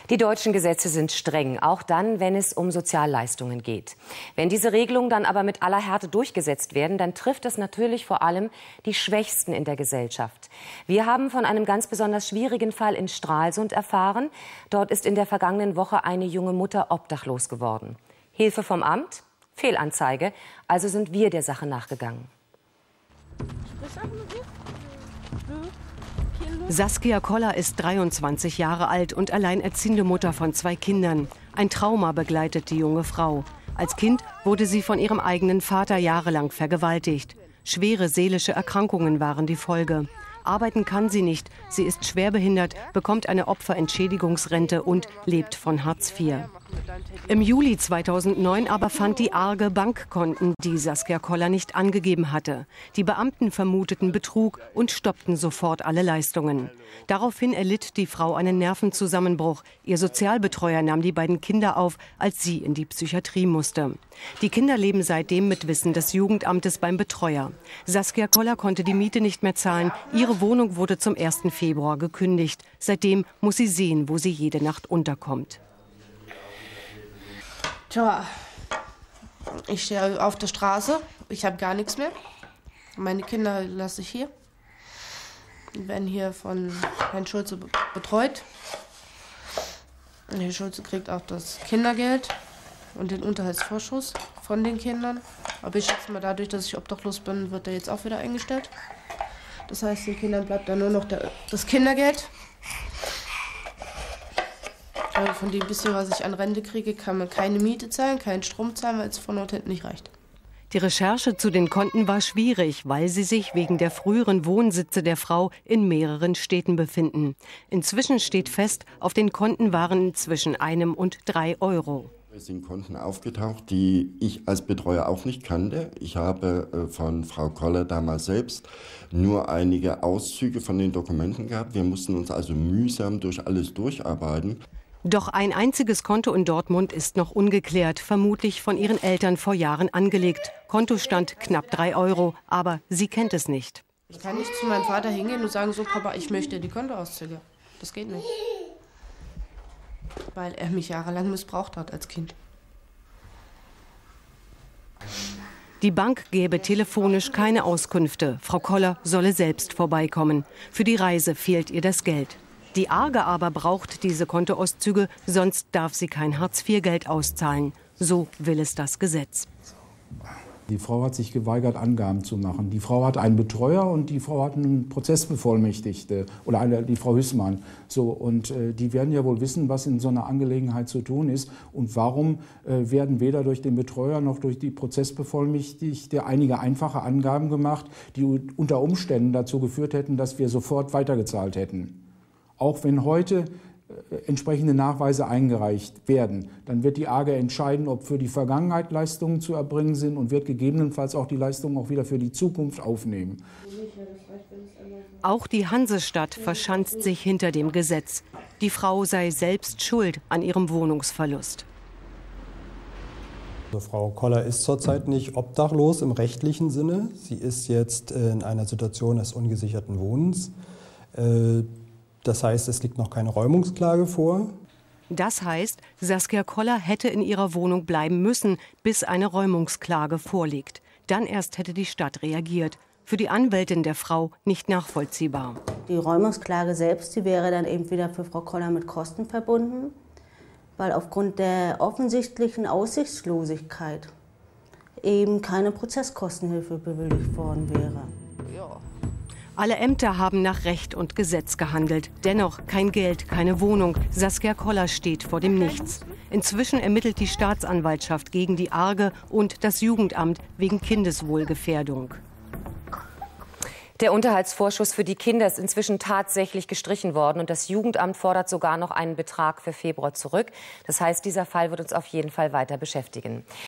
Die deutschen Gesetze sind streng, auch dann, wenn es um Sozialleistungen geht. Wenn diese Regelungen dann aber mit aller Härte durchgesetzt werden, dann trifft es natürlich vor allem die Schwächsten in der Gesellschaft. Wir haben von einem ganz besonders schwierigen Fall in Stralsund erfahren. Dort ist in der vergangenen Woche eine junge Mutter obdachlos geworden. Hilfe vom Amt? Fehlanzeige. Also sind wir der Sache nachgegangen. Saskia Koller ist 23 Jahre alt und alleinerziehende Mutter von 2 Kindern. Ein Trauma begleitet die junge Frau. Als Kind wurde sie von ihrem eigenen Vater jahrelang vergewaltigt. Schwere seelische Erkrankungen waren die Folge. Arbeiten kann sie nicht. Sie ist schwerbehindert, bekommt eine Opferentschädigungsrente und lebt von Hartz IV. Im Juli 2009 aber fand die Arge Bankkonten, die Saskia Koller nicht angegeben hatte. Die Beamten vermuteten Betrug und stoppten sofort alle Leistungen. Daraufhin erlitt die Frau einen Nervenzusammenbruch. Ihr Sozialbetreuer nahm die beiden Kinder auf, als sie in die Psychiatrie musste. Die Kinder leben seitdem mit Wissen des Jugendamtes beim Betreuer. Saskia Koller konnte die Miete nicht mehr zahlen. Ihre Wohnung wurde zum 1. Februar gekündigt. Seitdem muss sie sehen, wo sie jede Nacht unterkommt. Tja, ich stehe auf der Straße, ich habe gar nichts mehr. Meine Kinder lasse ich hier. Die werden hier von Herrn Schulze betreut. Herr Schulze kriegt auch das Kindergeld und den Unterhaltsvorschuss von den Kindern. Aber ich schätze mal, dadurch, dass ich obdachlos bin, wird der jetzt auch wieder eingestellt. Das heißt, den Kindern bleibt dann nur noch das Kindergeld. Von dem bisschen, was ich an Rente kriege, kann man keine Miete zahlen, keinen Strom zahlen, weil es von dort hinten nicht reicht. Die Recherche zu den Konten war schwierig, weil sie sich wegen der früheren Wohnsitze der Frau in mehreren Städten befinden. Inzwischen steht fest, auf den Konten waren zwischen 1 und 3 Euro. Es sind Konten aufgetaucht, die ich als Betreuer auch nicht kannte. Ich habe von Frau Koller damals selbst nur einige Auszüge von den Dokumenten gehabt. Wir mussten uns also mühsam durch alles durcharbeiten. Doch ein einziges Konto in Dortmund ist noch ungeklärt, vermutlich von ihren Eltern vor Jahren angelegt. Kontostand knapp 3 Euro, aber sie kennt es nicht. Ich kann nicht zu meinem Vater hingehen und sagen, so Papa, ich möchte die Kontoauszüge. Das geht nicht. Weil er mich jahrelang missbraucht hat als Kind. Die Bank gäbe telefonisch keine Auskünfte. Frau Koller solle selbst vorbeikommen. Für die Reise fehlt ihr das Geld. Die Arge aber braucht diese Kontoauszüge, sonst darf sie kein Hartz-IV-Geld auszahlen. So will es das Gesetz. Die Frau hat sich geweigert, Angaben zu machen. Die Frau hat einen Betreuer und die Frau hat einen Prozessbevollmächtigte oder die Frau Hüßmann. So, und die werden ja wohl wissen, was in so einer Angelegenheit zu tun ist. Und warum werden weder durch den Betreuer noch durch die Prozessbevollmächtigte einige einfache Angaben gemacht, die unter Umständen dazu geführt hätten, dass wir sofort weitergezahlt hätten. Auch wenn heute entsprechende Nachweise eingereicht werden, dann wird die AGE entscheiden, ob für die Vergangenheit Leistungen zu erbringen sind und wird gegebenenfalls auch die Leistungen auch wieder für die Zukunft aufnehmen. Auch die Hansestadt verschanzt sich hinter dem Gesetz. Die Frau sei selbst schuld an ihrem Wohnungsverlust. Also Frau Koller ist zurzeit nicht obdachlos im rechtlichen Sinne. Sie ist jetzt in einer Situation des ungesicherten Wohnens. Das heißt, es liegt noch keine Räumungsklage vor. Das heißt, Saskia Koller hätte in ihrer Wohnung bleiben müssen, bis eine Räumungsklage vorliegt. Dann erst hätte die Stadt reagiert. Für die Anwältin der Frau nicht nachvollziehbar. Die Räumungsklage selbst, die wäre dann eben wieder für Frau Koller mit Kosten verbunden, weil aufgrund der offensichtlichen Aussichtslosigkeit eben keine Prozesskostenhilfe bewilligt worden wäre. Alle Ämter haben nach Recht und Gesetz gehandelt. Dennoch kein Geld, keine Wohnung. Saskia Koller steht vor dem Nichts. Inzwischen ermittelt die Staatsanwaltschaft gegen die Arge und das Jugendamt wegen Kindeswohlgefährdung. Der Unterhaltsvorschuss für die Kinder ist inzwischen tatsächlich gestrichen worden und das Jugendamt fordert sogar noch einen Betrag für Februar zurück. Das heißt, dieser Fall wird uns auf jeden Fall weiter beschäftigen.